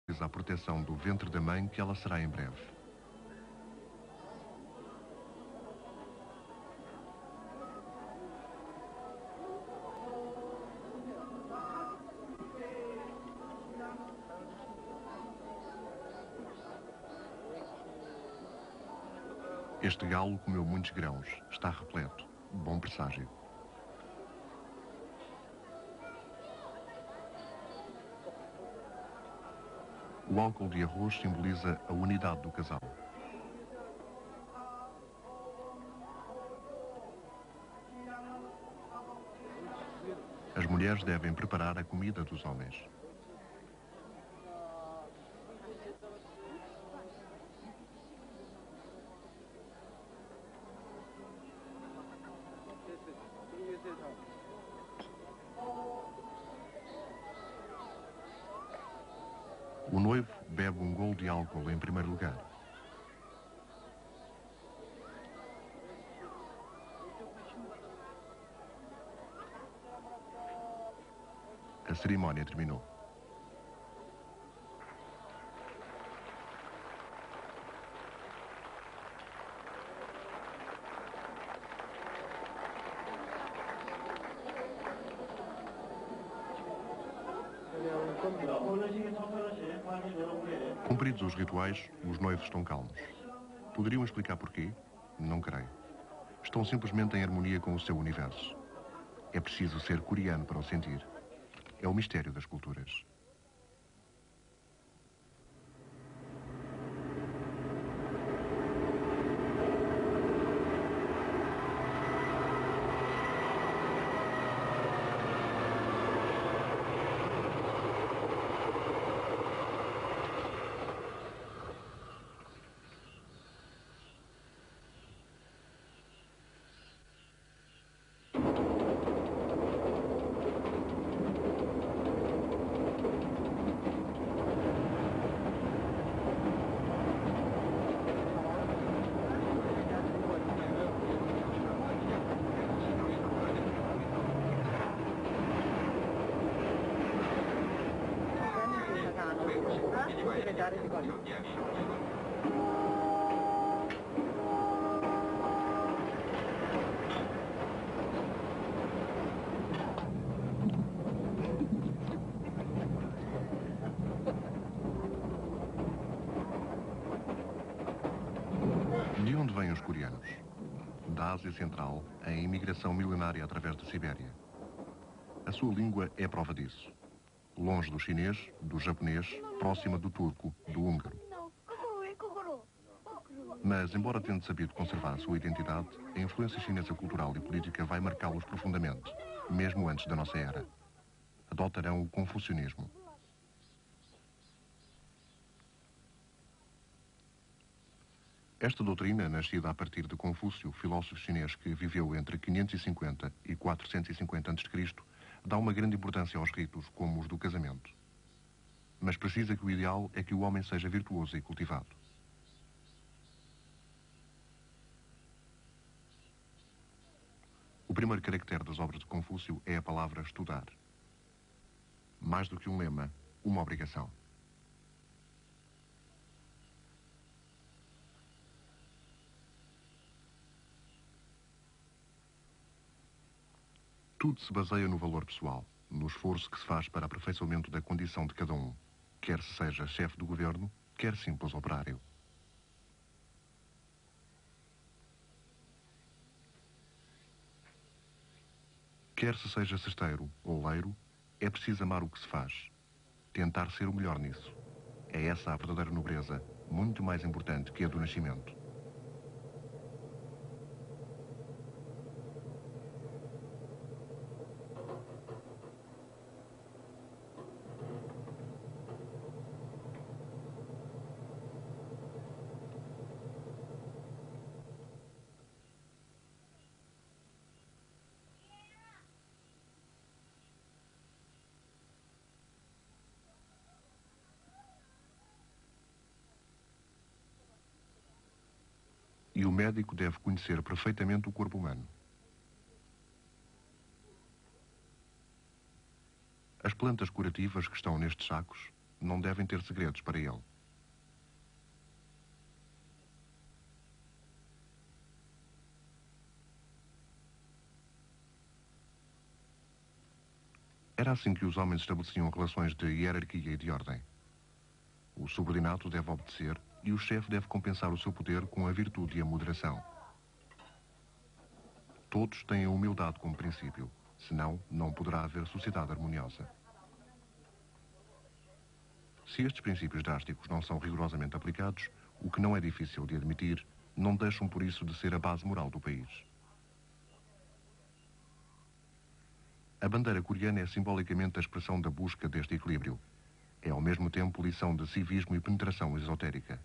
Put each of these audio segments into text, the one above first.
a proteção do ventre da mãe que ela será em breve. Este galo comeu muitos grãos, está repleto. Bom presságio. O álcool de arroz simboliza a unidade do casal. As mulheres devem preparar a comida dos homens. O noivo bebe um golo de álcool em primeiro lugar. A cerimónia terminou. Cumpridos os rituais, os noivos estão calmos. Poderiam explicar porquê? Não creio. Estão simplesmente em harmonia com o seu universo. É preciso ser coreano para o sentir. É o mistério das culturas. De onde vêm os coreanos? Da Ásia Central, a imigração milenária através da Sibéria. A sua língua é prova disso. Longe do chinês, do japonês, próxima do turco, do húngaro. Mas, embora tendo sabido conservar a sua identidade, a influência chinesa cultural e política vai marcá-los profundamente, mesmo antes da nossa era. Adotarão o confucionismo. Esta doutrina, nascida a partir de Confúcio, filósofo chinês que viveu entre 550 e 450 a.C., dá uma grande importância aos ritos, como os do casamento. Mas precisa que o ideal é que o homem seja virtuoso e cultivado. O primeiro caractere das obras de Confúcio é a palavra estudar. Mais do que um lema, uma obrigação. Tudo se baseia no valor pessoal, no esforço que se faz para aperfeiçoamento da condição de cada um, quer se seja chefe do governo, quer simples operário. Quer se seja cesteiro ou leiro, é preciso amar o que se faz, tentar ser o melhor nisso. É essa a verdadeira nobreza, muito mais importante que a do nascimento. E o médico deve conhecer perfeitamente o corpo humano. As plantas curativas que estão nestes sacos não devem ter segredos para ele. Era assim que os homens estabeleciam relações de hierarquia e de ordem. O subordinado deve obedecer e o chefe deve compensar o seu poder com a virtude e a moderação. Todos têm a humildade como princípio, senão não poderá haver sociedade harmoniosa. Se estes princípios drásticos não são rigorosamente aplicados, o que não é difícil de admitir, não deixam por isso de ser a base moral do país. A bandeira coreana é simbolicamente a expressão da busca deste equilíbrio. É ao mesmo tempo lição de civismo e penetração esotérica.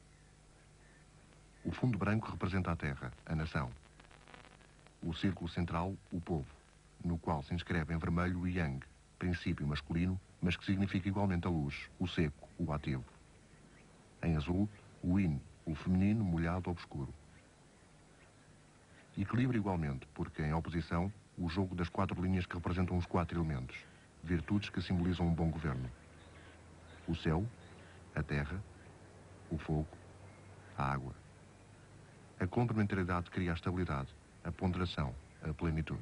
O fundo branco representa a terra, a nação. O círculo central, o povo, no qual se inscreve em vermelho o yang, princípio masculino, mas que significa igualmente a luz, o seco, o ativo. Em azul, o yin, o feminino molhado obscuro. Equilíbrio igualmente, porque em oposição, o jogo das 4 linhas que representam os 4 elementos, virtudes que simbolizam um bom governo. O céu, a terra, o fogo, a água. A complementaridade cria a estabilidade, a ponderação, a plenitude.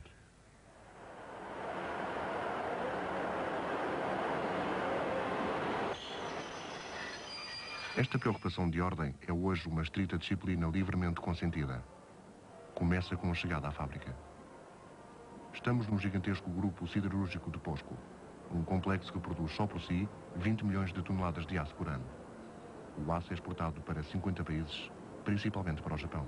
Esta preocupação de ordem é hoje uma estrita disciplina livremente consentida. Começa com a chegada à fábrica. Estamos num gigantesco grupo siderúrgico de POSCO, um complexo que produz só por si 20 milhões de toneladas de aço por ano. O aço é exportado para 50 países, principalmente para o Japão.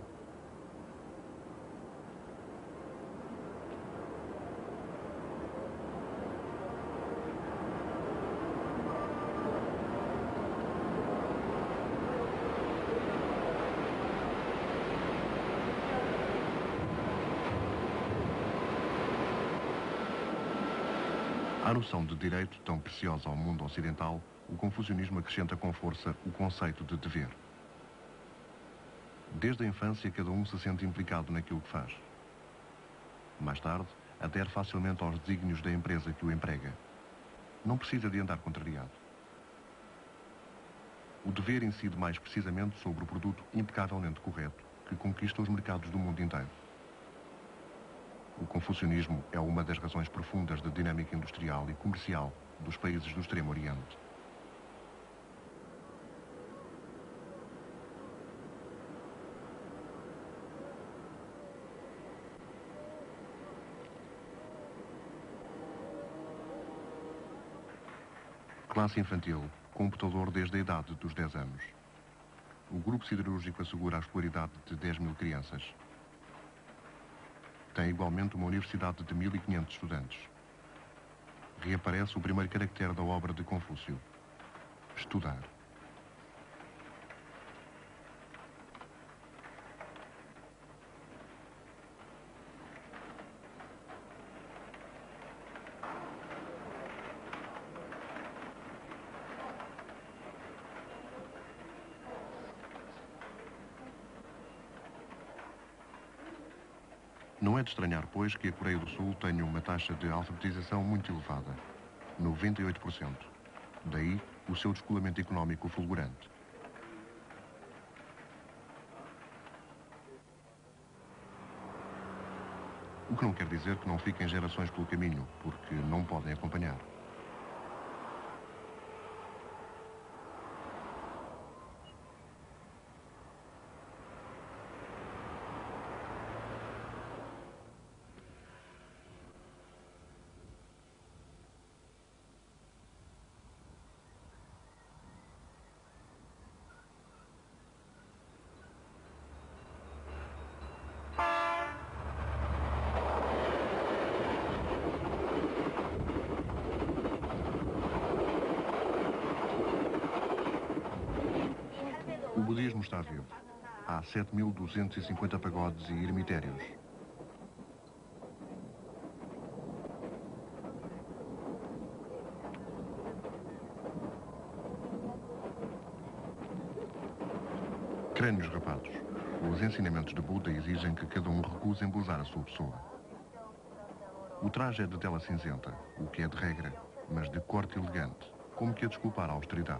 À noção de direito tão preciosa ao mundo ocidental, o confucionismo acrescenta com força o conceito de dever. Desde a infância, cada um se sente implicado naquilo que faz. Mais tarde, adere facilmente aos desígnios da empresa que o emprega. Não precisa de andar contrariado. O dever incide mais precisamente sobre o produto impecavelmente correto que conquista os mercados do mundo inteiro. O confucionismo é uma das razões profundas da dinâmica industrial e comercial dos países do Extremo Oriente. Classe infantil, computador desde a idade dos 10 anos. O grupo siderúrgico assegura a escolaridade de 10.000 crianças. Tem igualmente uma universidade de 1.500 estudantes. Reaparece o primeiro caractere da obra de Confúcio: estudar. Não é de estranhar, pois, que a Coreia do Sul tenha uma taxa de alfabetização muito elevada, 98%. Daí o seu descolamento económico fulgurante. O que não quer dizer que não fiquem gerações pelo caminho, porque não podem acompanhar. O budismo está vivo. Há 7.250 pagodes e ermitérios. Crânios rapados. Os ensinamentos de Buda exigem que cada um recuse embelezar a sua pessoa. O traje é de tela cinzenta, o que é de regra, mas de corte elegante. como que a desculpar a austeridade.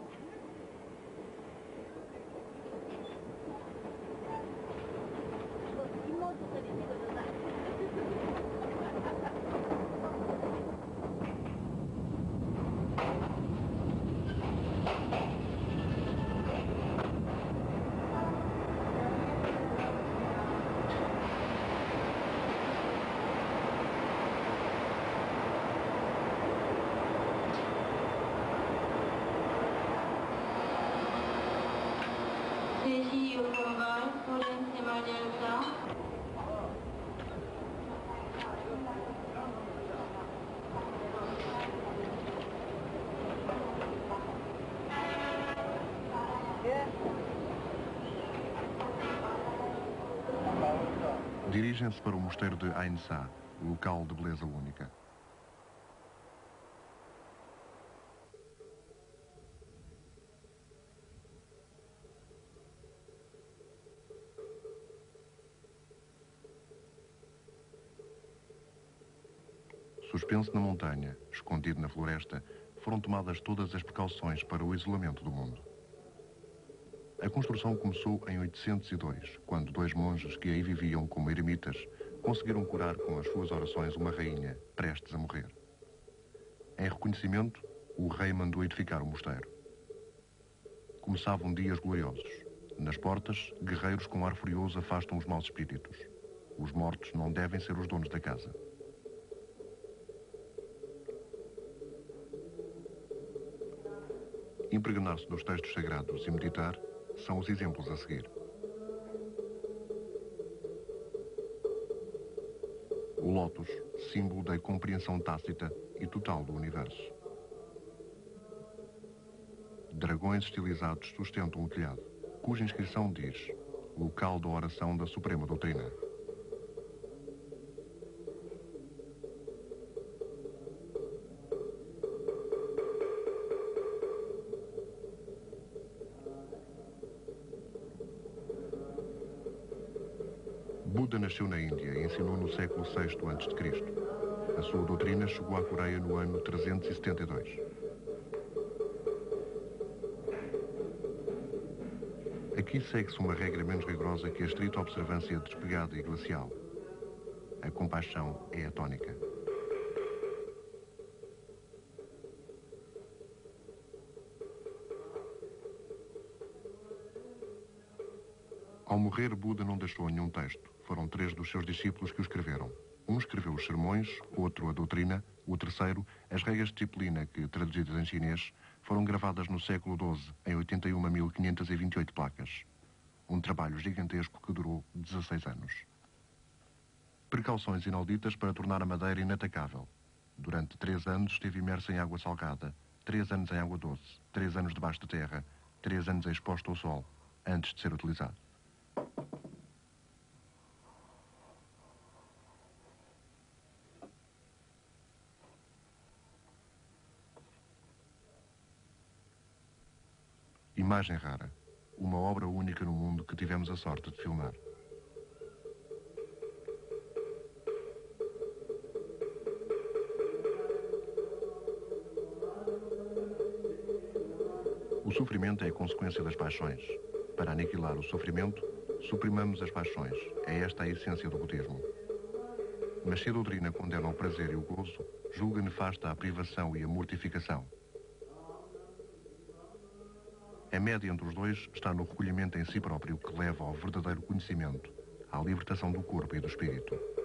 Dirigem-se para o mosteiro de Ain Sa, local de beleza única. Suspenso na montanha, escondido na floresta, foram tomadas todas as precauções para o isolamento do mundo. A construção começou em 802, quando dois monges que aí viviam como eremitas conseguiram curar com as suas orações uma rainha prestes a morrer. Em reconhecimento, o rei mandou edificar o mosteiro. Começavam dias gloriosos. Nas portas, guerreiros com ar furioso afastam os maus espíritos. Os mortos não devem ser os donos da casa. Impregnar-se dos textos sagrados e meditar são os exemplos a seguir. O lótus, símbolo da compreensão tácita e total do universo. Dragões estilizados sustentam o telhado, cuja inscrição diz: local da oração da Suprema Doutrina. Buda nasceu na Índia e ensinou no século VI a.C. A sua doutrina chegou à Coreia no ano 372. Aqui segue-se uma regra menos rigorosa que a estrita observância despegada e glacial. A compaixão é a tónica. Ao morrer, Buda não deixou nenhum texto. Foram 3 dos seus discípulos que o escreveram. Um escreveu os sermões, outro a doutrina, o terceiro as regras de disciplina que, traduzidas em chinês, foram gravadas no século XII em 81.528 placas. Um trabalho gigantesco que durou 16 anos. Precauções inauditas para tornar a madeira inatacável. Durante 3 anos esteve imersa em água salgada, 3 anos em água doce, 3 anos debaixo de terra, 3 anos exposto ao sol, antes de ser utilizado. Imagem rara. Uma obra única no mundo que tivemos a sorte de filmar. O sofrimento é a consequência das paixões. Para aniquilar o sofrimento, suprimamos as paixões. É esta a essência do budismo. Mas se a doutrina condena o prazer e o gozo, julga nefasta a privação e a mortificação. A média entre os dois está no recolhimento em si próprio que leva ao verdadeiro conhecimento, à libertação do corpo e do espírito.